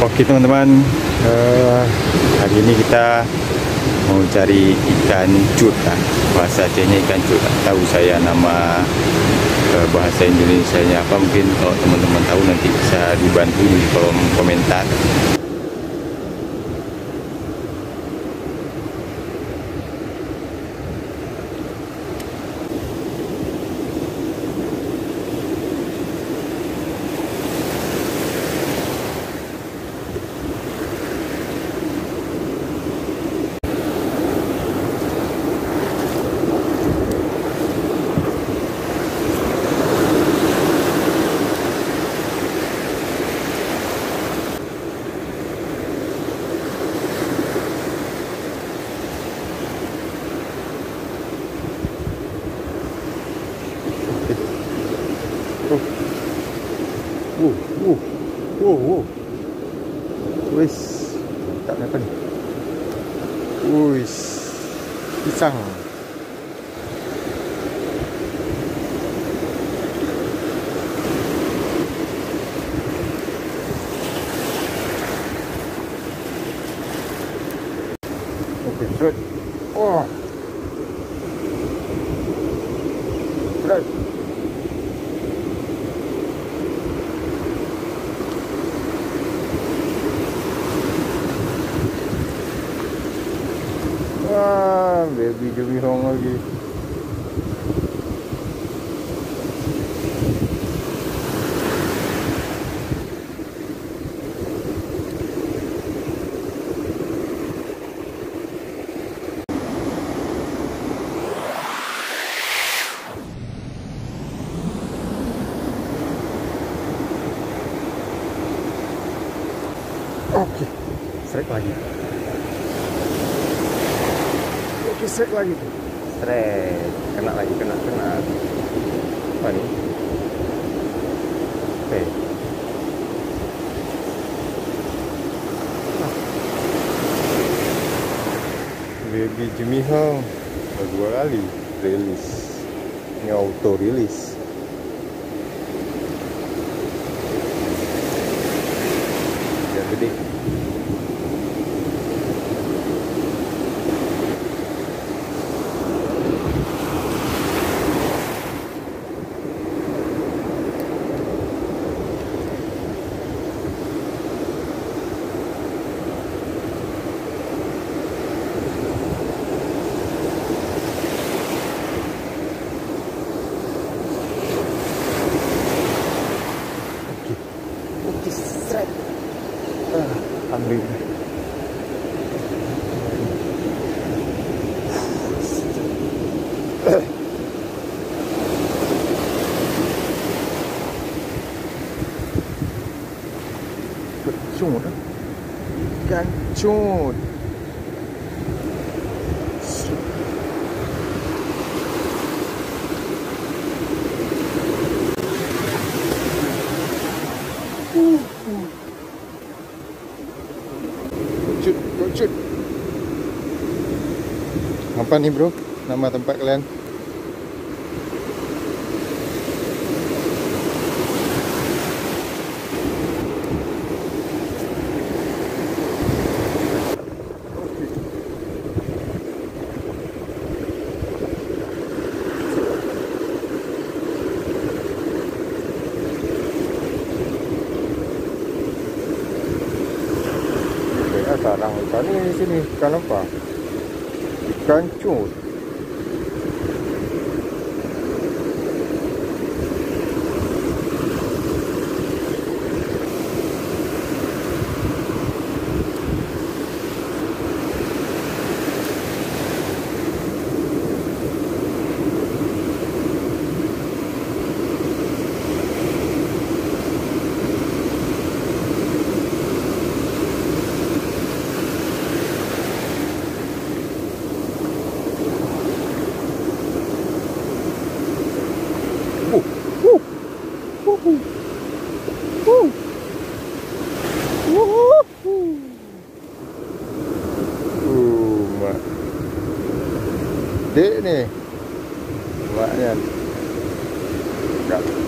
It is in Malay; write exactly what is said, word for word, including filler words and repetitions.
Okey teman-teman, uh, hari ini kita mau cari ikan cut lah. Bahasa Acehnya ikan cut lah. Tahu saya nama uh, bahasa Indonesianya apa, mungkin kalau teman-teman tahu nanti bisa dibantu di kolom komentar. Wuh, wuh, wuh, wuh. Wis, tak apa ni? Wis, pisang. Okey, berat. Wah, berat. Wah, baby jumihong lagi. Okey, strike lagi. Okey, strike lagi tu. Strike. Kena lagi, kena, kena. Apa ni? Okey. Ah. Baby jumihong. Dua kali release. Ini auto release. Dia gede. Ambil cut, ikan cut. Cut. Apa ni bro? Nama tempat kalian? Sarang ikan ni di sini. Ikan apa? Ikan cut. Dek ni. Maknya.